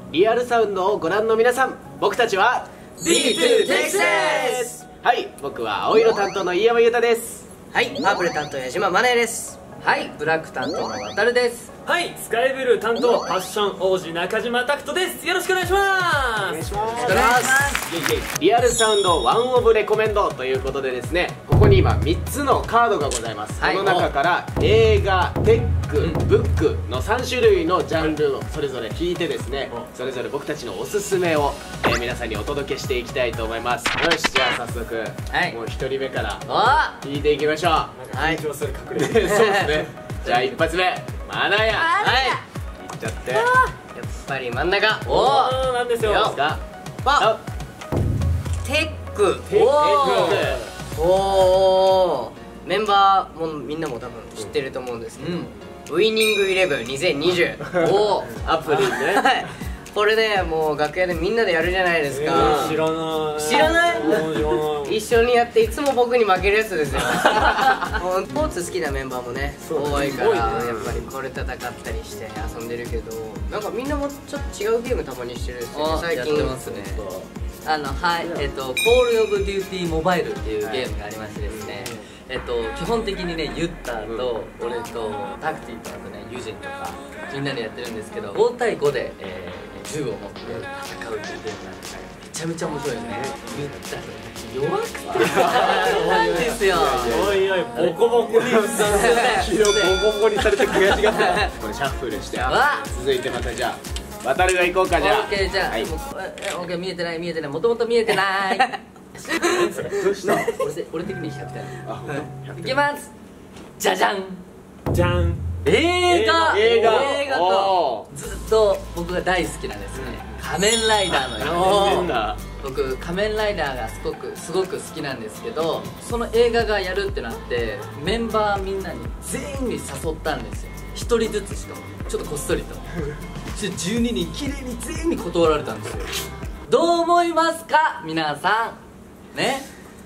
リアルサウンドをご覧の皆さん、僕たちは B2 テクスです。 はい、僕は青色担当の飯山裕太です。 はい、パープル担当矢島マネです。 はい、ブラック担当の渡るです。 はい、スカイブルー担当パッション王子中島拓人です。よろしくお願いします。 お願いします。リアルサウンドワンオブレコメンドということでですね、ここに今3つのカードがございます。 はい、 この中から映画、テック、ブックの3種類のジャンルをそれぞれ引いてですね、それぞれ僕たちのおすすめを、皆さんにお届けしていきたいと思います。よし、じゃあ早速、もう1人目から引いていきましょう。 はい、緊張する隠れそうですね。じゃあ一発目、マナヤ、はいいっちゃって。 やっぱり真ん中。 おお、なんですよ。 テック。おお、メンバーもみんなも多分知ってると思うんですけど、ウイニングイレブン2020。おお、 アプリね。 これね、もう楽屋でみんなでやるじゃないですか。 知らない。 知らない？一緒にやっていつも僕に負けるやつですよ。スポーツ好きなメンバーもね多いから、やっぱりこれ戦ったりして遊んでるけど、なんかみんなもちょっと違うゲームたまにしてるんですよね、最近。 やってますね。はい、コールオブデューティーモバイルっていうゲームがありましてですね、基本的にね、ユッターと俺とタクティとあとね、ユジンとかみんなでやってるんですけど、5対5で、銃を持って戦うっていうゲームなんですよ。めちゃめちゃ面白いですね。ユッター弱くて弱いんですよ。 おいおい、ボコボコにボコボコにされて悔しがったこれシャッフルして、続いてまたじゃあ渡るが行こうか。じゃあオッケー、じゃあオッケー、見えてない見えてない、もともと見えてないどうした？ 俺的に100点。いきます。じゃじゃんじゃん。 映画ととずっと僕が大好きなんですね、仮面ライダーのような。僕仮面ライダーがすごく好きなんですけど、その映画がやるってなってメンバーみんなに全員に誘ったんですよ。1人ずつしかも、ちょっとこっそりと。そして12人きれいに全員に断られたんですよ。どう思いますか皆さんね。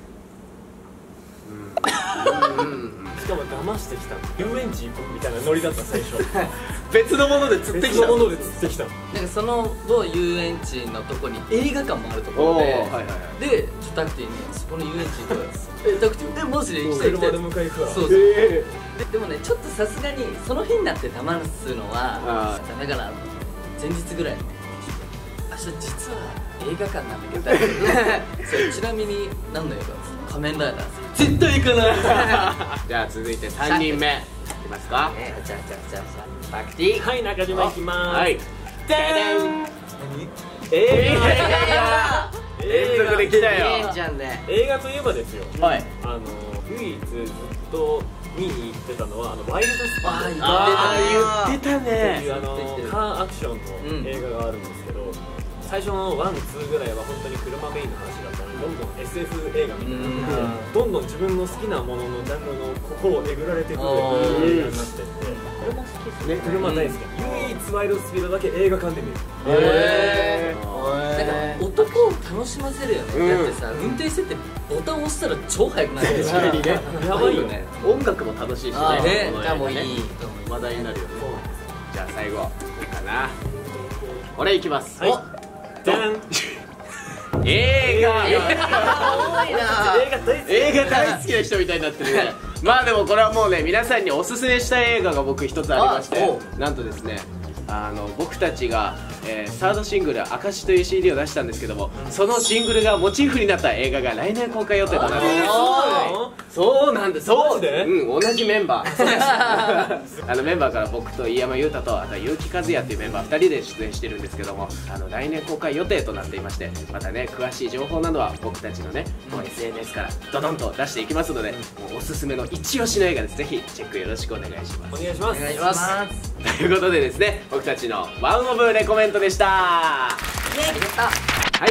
しかも騙してきた遊園地行こうみたいなノリだった最初。 別のもので釣ってきた。 別のもので釣ってきた。 なんかその某遊園地のとこに映画館もあるところで、でタクティにそこの遊園地行こうよ。タクティマジで行きたい行きたい。 車で迎え行くわ。 そう。でもね、ちょっとさすがにその日になって騙すのはダメかな。前日ぐらいに明日実は映画館なんだけどそれちなみに何の映画ですか？仮面ライダー。絶対行かないじゃあ続いて3人目いきますか。 じゃあタクティ。 はい、中島行きまーす。 はい、 でーん。 映画連続で来たよ。 映画といえばですよ、 はい、 唯一ずっと見に行ってたのはワイルドスピード。 言ってたね。 っていうカーアクションの映画があるんですけど、最初の1、2ぐらいは本当に車メインの話だったのに、どんどん SF 映画みたいな、どんどん自分の好きなもののジャンルの心をえぐられてくる映画になってって。 車好きですね。 車大好き。唯一ワイルドスピードだけ映画館で見る。 なんか男を楽しませるよね。だってさ、運転しててボタン押したら超速くなる。 確かにね。 やばいよね。 音楽も楽しいしね。 歌もいい。 話題になるよね。じゃあ最後かな。俺行きます。 はい。じゃん。 映画映画大好きな人みたいになってるね。まあでもこれはもうね、皆さんにおすすめしたい映画が僕一つありまして、なんとですね、僕たちが、サードシングル「証」という CD を出したんですけども、そのシングルがモチーフになった映画が来年公開予定となっています。そうなんです。そうで、同じメンバーメンバーから僕と飯山裕太とあと結城和也っていうメンバー2人で出演してるんですけども、来年公開予定となっていまして、またね詳しい情報などは僕たちのねもう SNS からドドンと出していきますので、もうおすすめの一押しの映画です。ぜひチェックよろしくお願いします。 お願いします。 お願いします。 ということでですね、僕たちのワンオブレコメントでした。はい、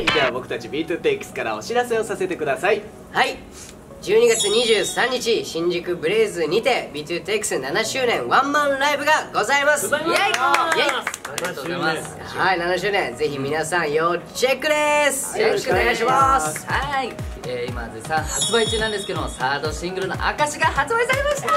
では僕たち B2 テイクスからお知らせをさせてください。 はい、12月23日新宿ブレイズにて B2 テイクス7周年ワンマンライブがございます。イエイイエイ。 ありがとうございます。 はい、7周年ぜひ皆さん要チェックです。よろしくお願いします。 はい、今絶賛発売中なんですけども、サードシングルの「証」が発売されました。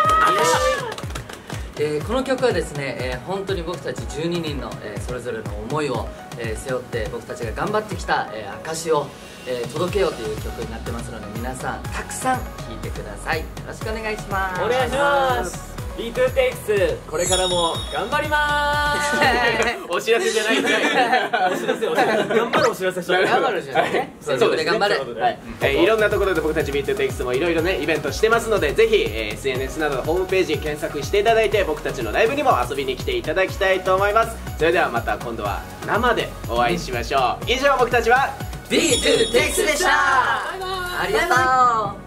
この曲はですね、本当に僕たち12人の、それぞれの思いを、 背負って僕たちが頑張ってきた証を届けようという曲になってますので、皆さんたくさん聴いてください。よろしくお願いします。 お願いします。ビートテイクス、これからも頑張りまーす。 お知らせじゃないんかい。 お知らせ、頑張るお知らせしよう。 頑張るじゃないね。 全力で頑張れ。 いろんなところで僕たちビートテイクスもいろいろねイベントしてますので、ぜひ SNS などのホームページ検索していただいて、僕たちのライブにも遊びに来ていただきたいと思います。それではまた今度は生でお会いしましょう。以上僕たちはビートテイクスでした。ありがとう。